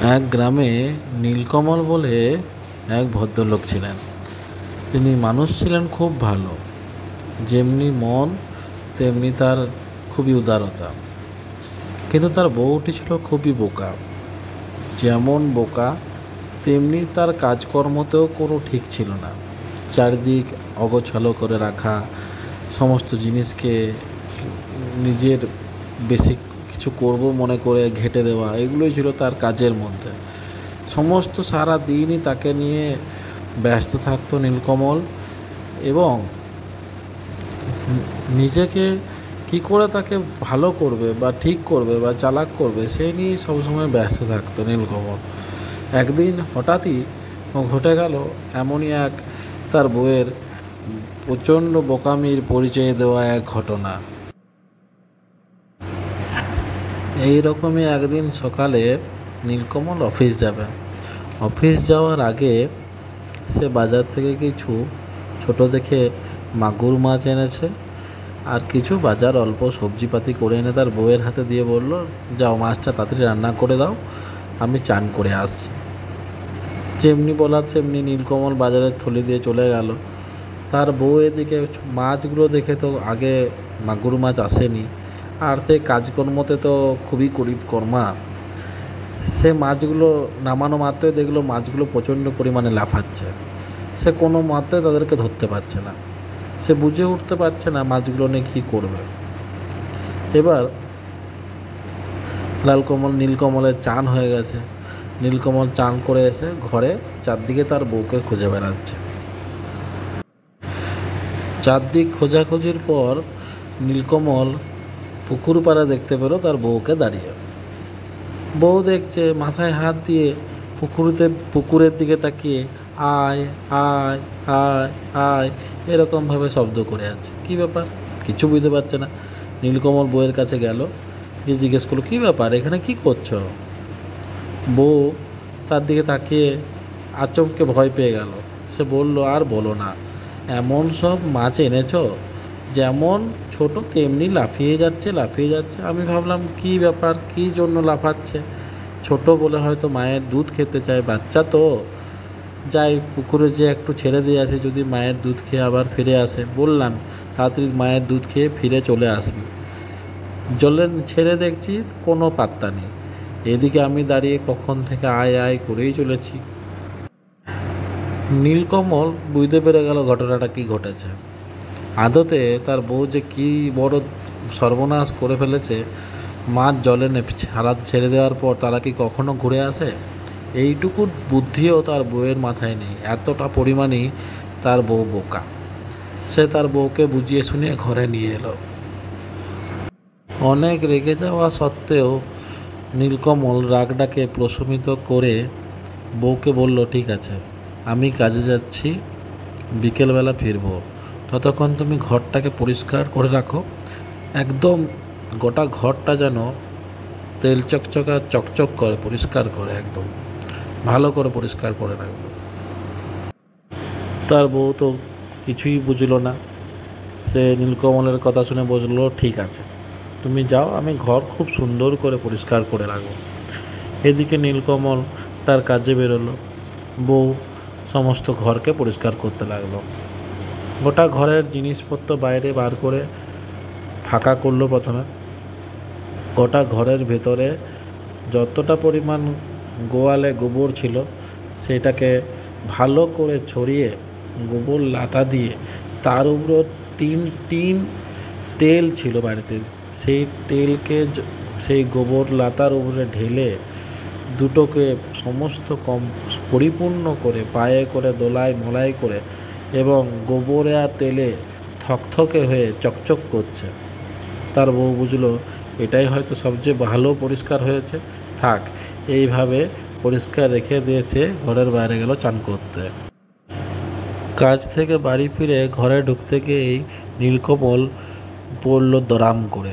এক গ্রামে নীলকমল বলে এক ভদ্রলোক ছিলেন। তিনি মানুষ ছিলেন খুব ভালো, যেমনি মন তেমনি তার খুবই উদারতা। কিন্তু তার বউটি ছিল খুবই বোকা। যেমন বোকা তেমনি তার কাজকর্মতেও কোনো ঠিক ছিল না। চারিদিক অগোছালো করে রাখা, সমস্ত জিনিসকে নিজের বেশি কিছু করব মনে করে ঘেঁটে দেওয়া, এগুলোই ছিল তার কাজের মধ্যে। সমস্ত সারা দিনই তাকে নিয়ে ব্যস্ত থাকতো নীলকমল, এবং নিজেকে কি করে তাকে ভালো করবে বা ঠিক করবে বা চালাক করবে সেই নিয়েই সবসময় ব্যস্ত থাকতো নীলকমল। একদিন হঠাৎই ঘটে গেল এমনই এক তার বউয়ের প্রচণ্ড বোকামির পরিচয় দেওয়া এক ঘটনা। এই রকমই একদিন সকালে নীলকমল অফিস যাবে। অফিস যাওয়ার আগে সে বাজার থেকে কিছু ছোট দেখে মাগুর মাছ এনেছে, আর কিছু বাজার অল্প সবজিপাতি করে এনে তার বউয়ের হাতে দিয়ে বলল, যাও মাছটা তাড়াতাড়ি রান্না করে দাও, আমি চান করে আসছি। যেমনি বলা তেমনি নীলকমল বাজারের থলি দিয়ে চলে গেল। তার বউ এদিকে মাছগুলো দেখে তো আগে মাগুর মাছ আসেনি, আর সে কাজকর্মতে তো খুবই কর্মা। সে মাছগুলো নামানো মাত্রই দেখলো মাছগুলো প্রচণ্ড পরিমাণে লাফাচ্ছে। সে কোনো মাত্রায় তাদেরকে ধরতে পারছে না। সে বুঝে উঠতে পারছে না মাছগুলো নিয়ে কী করবে। এবার নীলকমলের চান হয়ে গেছে। নীলকমল চান করে এসে ঘরে চারদিকে তার বউকে খুঁজে বেড়াচ্ছে। চারদিক খোঁজাখুঁজির পর নীলকমল পুকুর পাড়ে দেখতে পেল তার বউকে দাঁড়িয়ে। বউ দেখছে, মাথায় হাত দিয়ে পুকুরের দিকে তাকিয়ে আয় আয় আয় আয় এরকমভাবে শব্দ করে আছে। কী ব্যাপার কিছু বুঝতে পারছে না। নীলকমল বউয়ের কাছে গেল, গিয়ে জিজ্ঞেস করলো, কী ব্যাপার, এখানে কি করছো? বউ তার দিকে তাকিয়ে আচমকে ভয় পেয়ে গেল। সে বলল, আর বলো না, এমন সব মাছ এনেছো যেমন ছোট তেমনি লাফিয়ে যাচ্ছে। আমি ভাবলাম কী ব্যাপার, কী জন্য লাফাচ্ছে। ছোট বলে হয়তো মায়ের দুধ খেতে চায়, বাচ্চা তো। যাই পুকুরে যে একটু ছেড়ে দিয়ে আসে, যদি মায়ের দুধ খেয়ে আবার ফিরে আসে। বললাম তাড়াতাড়ি মায়ের দুধ খেয়ে ফিরে চলে আসবি। জলে ছেড়ে দেখছি কোনো পাত্তা নেই। এদিকে আমি দাঁড়িয়ে কখন থেকে আয় আয় করেই চলেছি। নীলকমল বুঝতে পেরে গেল ঘটনাটা কি ঘটেছে। আদতে তার বউ যে কী বড় সর্বনাশ করে ফেলেছে। মাছ জলে ছেড়ে দেওয়ার পর তারা কি কখনো ঘুরে আসে? এইটুকু বুদ্ধিও তার বউয়ের মাথায় নেই। এতটা পরিমাণেই তার বউ বোকা। সে তার বউকে বুঝিয়ে শুনিয়ে ঘরে নিয়ে এলো। অনেক রেগে যাওয়া সত্ত্বেও নীলকমল রাগটাকে প্রশমিত করে বউকে বলল, ঠিক আছে, আমি কাজে যাচ্ছি, বিকেলবেলা ফিরবো। ততক্ষণ তুমি ঘরটাকে পরিষ্কার করে রাখো, একদম গোটা ঘরটা যেন তেল চকচক করে পরিষ্কার করে, একদম ভালো করে পরিষ্কার করে রাখবে। তার বউ তো কিছুই বুঝলো না। সে নীলকমলের কথা শুনে বুঝলো, ঠিক আছে, তুমি যাও, আমি ঘর খুব সুন্দর করে পরিষ্কার করে রাখবো। এদিকে নীলকমল তার কাজে বেরোলো। বউ সমস্ত ঘরকে পরিষ্কার করতে লাগলো। গোটা ঘরের জিনিসপত্র বাইরে বার করে ফাঁকা করলো। প্রথমে গোটা ঘরের ভেতরে যতটা পরিমাণ গোয়ালে গোবর ছিল সেটাকে ভালো করে ছড়িয়ে গোবর লাতা দিয়ে, তার উপর টিন তেল ছিল বাড়িতে, সেই তেলকে সেই গোবর লাতার উপরে ঢেলে দুটোকে সমস্ত পরিপূর্ণ করে পায়ে করে দোলাই মোলাই করে, এবং গোবরে আর তেলে থকথকে হয়ে চকচক করছে। তার বউ বুঝলো এটাই হয়তো সবচেয়ে ভালো পরিষ্কার হয়েছে, থাক, এইভাবে পরিষ্কার রেখে দিয়েছে। ঘরের বাইরে গেল চান করতে। কাজ থেকে বাড়ি ফিরে ঘরে ঢুকতে গিয়েই নীলকমল পড়ল দরাম করে।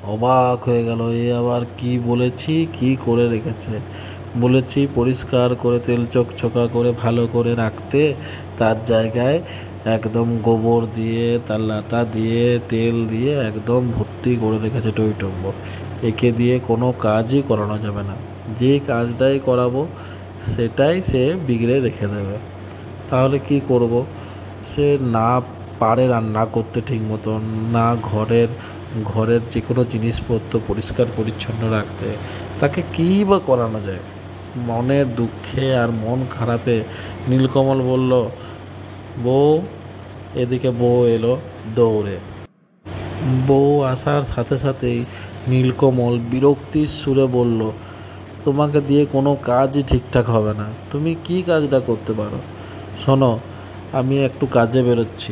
অবাক হয়ে গেল, এ আবার কি বলেছি, কি করে রেখেছে। বলেছি পরিষ্কার করে তেল চকচকা করে ভালো করে রাখতে, তার জায়গায় একদম গোবর দিয়ে তার লাতা দিয়ে তেল দিয়ে একদম ভর্তি করে রেখেছে টইটম্ব। একে দিয়ে কোনো কাজই করানো যাবে না, যে কাজটাই করাবো সেটাই সে বিগড়ে রেখে দেবে। তাহলে কি করব? সে না পারে রান্না করতে ঠিক মতন, না ঘরের যে কোনো জিনিসপত্র পরিষ্কার পরিচ্ছন্ন রাখতে, তাকে কী বা করানো যায়? মনের দুঃখে আর মন খারাপে নীলকমল বলল, বউ। এদিকে বউ এলো দৌড়ে। বউ আসার সাথে সাথেই নীলকমল বিরক্তির সুরে বলল, তোমাকে দিয়ে কোনো কাজই ঠিকঠাক হবে না, তুমি কি কাজটা করতে পারো? শোনো, আমি একটু কাজে বেরোচ্ছি,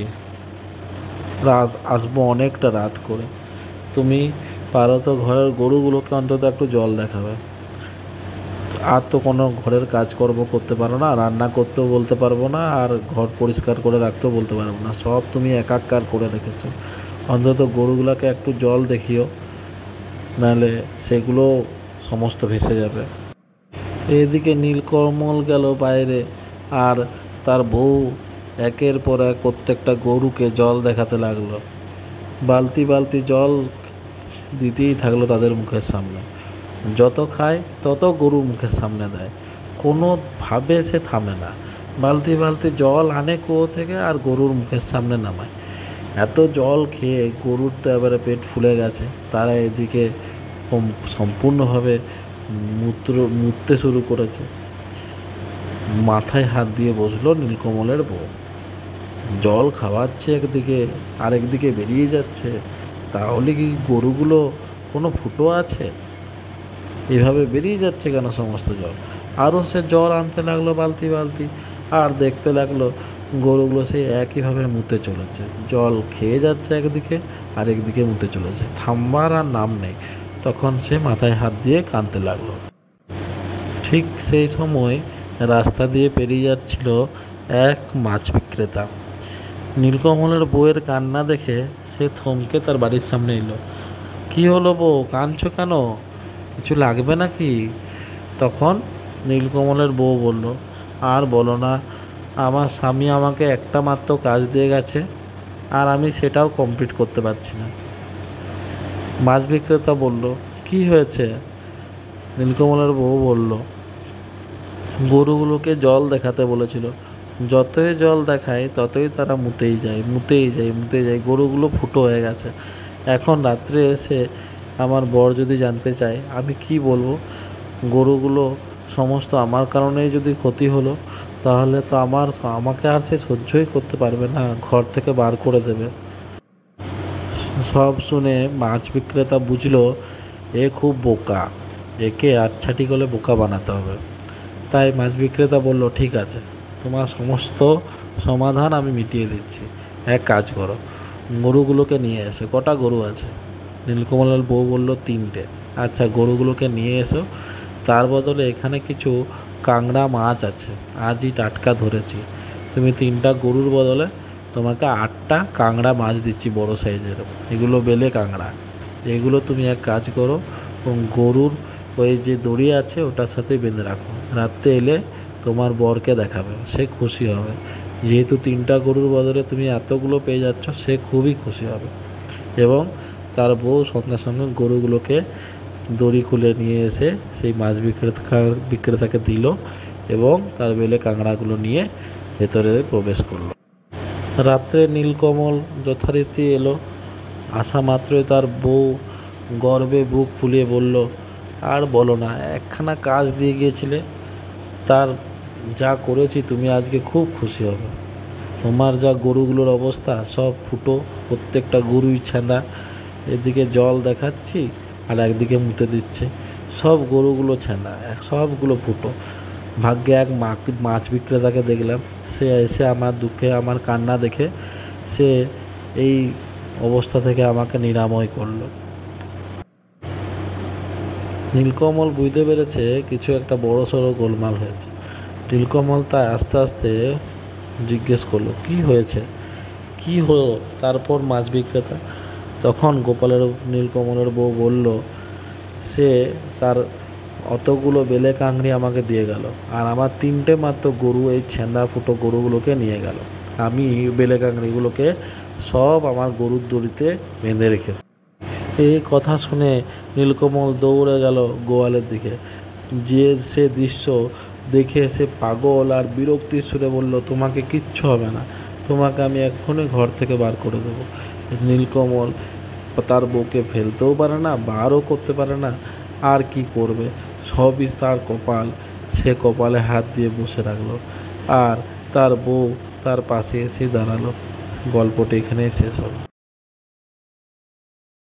আসবো অনেকটা রাত করে। তুমি পারো তো ঘরের গরুগুলোকে অন্তত একটু জল দেখাবে। আর তো কোনো ঘরের কাজকর্ম করতে পারো না, রান্না করতেও বলতে পারবো না, আর ঘর পরিষ্কার করে রাখতেও বলতে পারবো না, সব তুমি একাকার করে রেখেছো। অন্তত গরুগুলোকে একটু জল দেখিও, নাহলে সেগুলো সমস্ত ভেসে যাবে। এদিকে নীলকমল গেল বাইরে, আর তার বউ একের পর এক প্রত্যেকটা গরুকে জল দেখাতে লাগলো। বালতি বালতি জল দিতেই থাকলো তাদের মুখের সামনে। যত খায় তত গরুর মুখের সামনে দেয়, কোনোভাবে সে থামে না। বালতি বালতি জল আনে কুয়ো থেকে আর গরুর মুখের সামনে নামায়। এত জল খেয়ে গরুর তো এবারে পেট ফুলে গেছে। তারা এদিকে সম্পূর্ণভাবে মুততে শুরু করেছে। মাথায় হাত দিয়ে বসলো নীলকমলের বউ। জল খাওয়াচ্ছে একদিকে, আর একদিকে বেরিয়ে যাচ্ছে। তাহলে কি গরুগুলো কোনো ফুটো আছে? এভাবে বেরিয়ে যাচ্ছে কেন সমস্ত জল? আরও সে জল আনতে লাগলো বালতি বালতি, আর দেখতে লাগলো গরুগুলো সে একইভাবে মুতে চলেছে। জল খেয়ে যাচ্ছে একদিকে, আর একদিকে মুতে চলেছে, থামবার আর নাম নেই। তখন সে মাথায় হাত দিয়ে কাঁদতে লাগলো। ঠিক সেই সময় রাস্তা দিয়ে পেরিয়ে যাচ্ছিল এক মাছ বিক্রেতা। নীলকমলের বউয়ের কান্না দেখে সে থমকে তার বাড়ির সামনে এলো। কি হলো বউ, কাঁদছো কেন? কিছু লাগবে নাকি? তখন নীলকমলের বউ বলল, আর বলো না, আমার স্বামী আমাকে একটা মাত্র কাজ দিয়ে গেছে, আর আমি সেটাও কমপ্লিট করতে পারছি না। মাছ বিক্রেতা বলল, কি হয়েছে? নীলকমলের বউ বলল, গরুগুলোকে জল দেখাতে বলেছিল, যতই জল দেখায় ততই তারা মুতেই যায়। গরুগুলো ফুটো হয়ে গেছে। এখন রাত্রে এসে আমার বর যদি জানতে চায়, আমি কি বলবো? গরুগুলো সমস্ত আমার কারণেই যদি ক্ষতি হলো, তাহলে তো আমাকে আর সে সহ্যই করতে পারবে না, ঘর থেকে বার করে দেবে। সব শুনে মাছ বিক্রেতা বুঝলো এ খুব বোকা, একে আচ্ছাটি করে বোকা বানাতে হবে। তাই মাছ বিক্রেতা বলল, ঠিক আছে, তোমার সমস্ত সমাধান আমি মিটিয়ে দিচ্ছি। এক কাজ করো, গরুগুলোকে নিয়ে এসো। কটা গরু আছে? নীলকমলের বউ বলল, 3টে। আচ্ছা, গরুগুলোকে নিয়ে এসো। তার বদলে এখানে কিছু কাঁংড়া মাছ আছে, আজই টাটকা ধরেছি। তুমি 3টা গরুর বদলে তোমাকে 8টা কাঁংড়া মাছ দিচ্ছি, বড় সাইজের। এগুলো বেলে কাঁংড়া। এগুলো তুমি এক কাজ করো, গরুর ওই যে দড়ি আছে ওটার সাথে বেঁধে রাখো। রাত্রে এলে তোমার বরকে দেখাবে, সে খুশি হবে। যেহেতু 3টা গরুর বদলে তুমি এতগুলো পেয়ে যাচ্ছ, সে খুবই খুশি হবে। এবং তার বউ সঙ্গে সঙ্গে গরুগুলোকে দড়ি খুলে নিয়ে এসে সেই মাছ বিক্রেতাকে দিল, এবং তার বেলে কাঁকড়াগুলো নিয়ে ভেতরে প্রবেশ করলো। রাত্রে নীলকমল যথারীতি এলো। আসা মাত্রই তার বউ গর্বে বুক ফুলিয়ে বলল, আর বলো না, একখানা কাজ দিয়ে গিয়েছিলে, তার যা করেছি তুমি আজকে খুব খুশি হবে। তোমার যা গরুগুলোর অবস্থা, সব ফুটো, প্রত্যেকটা গরুই ছেঁদা। এদিকে জল দেখাচ্ছি আর একদিকে মুতে দিচ্ছে, সব গরুগুলো ছেঁদা, সবগুলো ফুটো। ভাগ্যে এক মাছ বিক্রেতাকে দেখলাম, সে এসে আমার দুঃখে, আমার কান্না দেখে সে এই অবস্থা থেকে আমাকে নিরাময় করলো। নীলকমল বুঝতে পেরেছে কিছু একটা বড় সড়ো গোলমাল হয়েছে। নীলকমল তাই আস্তে আস্তে জিজ্ঞেস করলো, কি হয়েছে, কি হলো? তারপর মাছ বিক্রেতা তখন নীলকমলের বউ বলল, সে তার অতগুলো বেলে কাংড়ি আমাকে দিয়ে গেল, আর আমার 3টে মাত্র গরু, এই ছেঁদা ফুটো গরুগুলোকে নিয়ে গেল। আমি বেলে কাংড়িগুলোকে সব আমার গরুর দড়িতে বেঁধে রেখে। এই কথা শুনে নীলকমল দৌড়ে গেল গোয়ালের দিকে। যে সে দৃশ্য দেখে সে পাগল আর বিরক্তির সুরে বলল, তোমাকে কিচ্ছু হবে না, তোমাকে আমি এক্ষুনি ঘর থেকে বার করে দেবো। নীলকমল তার বউকে ফেলতেও পারে না, বারও করতে পারে না, আর কি করবে, সবই তার কপাল। সে কপালে হাত দিয়ে বসে রাখলো, আর তার বউ তার পাশে এসে দাঁড়ালো। গল্পটি এখানেই শেষ হলো।